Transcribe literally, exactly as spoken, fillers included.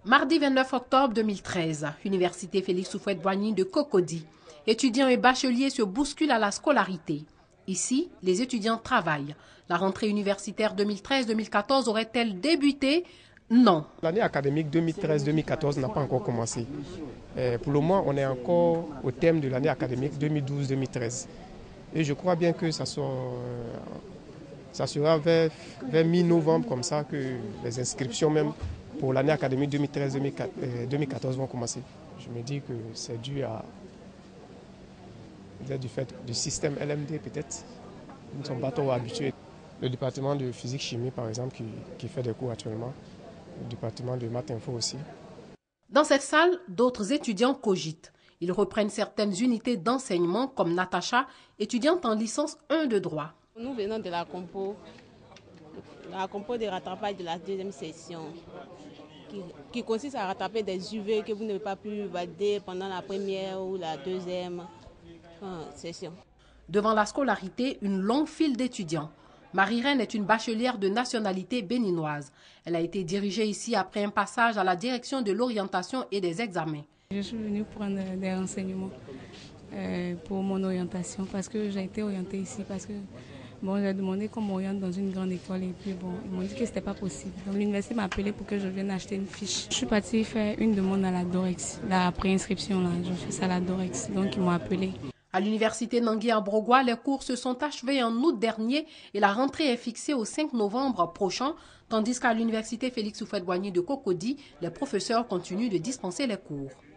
Mardi vingt-neuf octobre deux mille treize, Université Félix Houphouët-Boigny de Cocody. Étudiants et bacheliers se bousculent à la scolarité. Ici, les étudiants travaillent. La rentrée universitaire deux mille treize deux mille quatorze aurait-elle débuté? Non. L'année académique deux mille treize deux mille quatorze n'a pas encore commencé. Et pour le moment, on est encore au thème de l'année académique deux mille douze deux mille treize. Et je crois bien que ça sera, ça sera vers, vers mi-novembre comme ça que les inscriptions même pour l'année académique deux mille treize deux mille quatorze vont commencer. Je me dis que c'est dû à du fait du système L M D peut-être. Nous ne sommes pas trop habitués. Le département de physique-chimie par exemple qui, qui fait des cours actuellement. Le département de maths info aussi. Dans cette salle, d'autres étudiants cogitent. Ils reprennent certaines unités d'enseignement comme Natacha, étudiante en licence un de droit. Nous venons de la compo, la compo de rattrapage de la deuxième session, qui, qui consiste à rattraper des U V que vous n'avez pas pu valider pendant la première ou la deuxième euh, session. Devant la scolarité, une longue file d'étudiants. Marie-Reine est une bachelière de nationalité béninoise. Elle a été dirigée ici après un passage à la direction de l'orientation et des examens. Je suis venue prendre des renseignements euh, pour mon orientation parce que j'ai été orientée ici parce que bon, j'ai demandé qu'on m'oriente dans une grande école et puis bon, ils m'ont dit que ce n'était pas possible. Donc l'université m'a appelé pour que je vienne acheter une fiche. Je suis partie faire une demande à la Dorex, la préinscription là, je fais ça à la Dorex, donc ils m'ont appelé. À l'université Nangui-Ambrogois, les cours se sont achevés en août dernier et la rentrée est fixée au cinq novembre prochain, tandis qu'à l'université Félix Houphouët-Boigny de Cocody, les professeurs continuent de dispenser les cours.